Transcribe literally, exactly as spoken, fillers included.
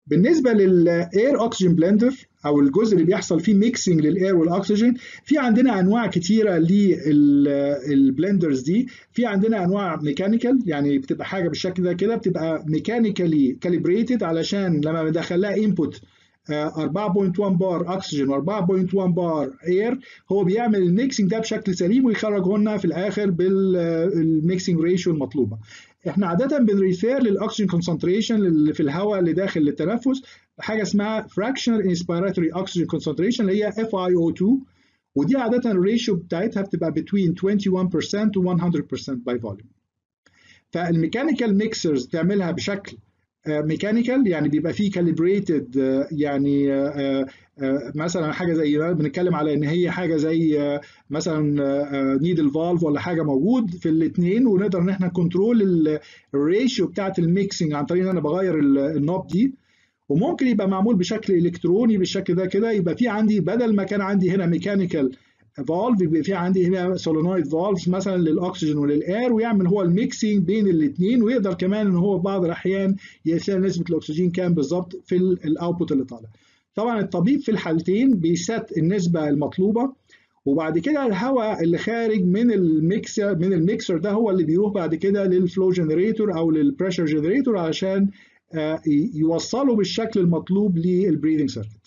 بالنسبه للاير اوكسجين بلندر او الجزء اللي بيحصل فيه ميكسنج للاير والاكسجين، في عندنا انواع كتيره للبلندرز دي. في عندنا انواع ميكانيكال، يعني بتبقى حاجه بالشكل ده كده، بتبقى ميكانيكالي كاليبريتد علشان لما بدخل لها انبوت أربعة فاصلة واحد بار اكسجين و4 فاصلة واحد بار اير، هو بيعمل الميكسنج ده بشكل سليم ويخرجه لنا في الاخر بالميكسنج ريشيو المطلوبه. احنا عاده بنريفير للاكسجين كونسنتريشن اللي في الهواء اللي داخل للتنفس حاجه اسمها fractional inspiratory oxygen concentration اللي هي إف آي أو تو، ودي عاده الريشيو بتاعتها بتبقى between واحد وعشرين بالمية و مية بالمية by volume. فالميكانيكال ميكسرز تعملها بشكل ميكانيكال، يعني بيبقى فيه كاليبريتد، يعني مثلا حاجه زي بنتكلم على ان هي حاجه زي مثلا نيدل فالف ولا حاجه موجود في الاثنين، ونقدر ان احنا كنترول الريشيو بتاعه الميكسنج عن طريق ان انا بغير النوب دي. وممكن يبقى معمول بشكل الكتروني بالشكل ده كده، يبقى في عندي بدل ما كان عندي هنا ميكانيكال فالف يبقى في عندي هنا سولينويد فالفز مثلا للاكسجين وللاير، ويعمل هو الميكسينج بين الاثنين، ويقدر كمان ان هو بعض الاحيان يقيس نسبه الاكسجين كام بالظبط في الاوتبوت اللي طالع. طبعا الطبيب في الحالتين بيسات النسبه المطلوبه، وبعد كده الهواء اللي خارج من الميكسر من الميكسر ده هو اللي بيروح بعد كده للفلو جنريتور او للبريشر جنريتور علشان يوصله بالشكل المطلوب للبريذنج سيركت.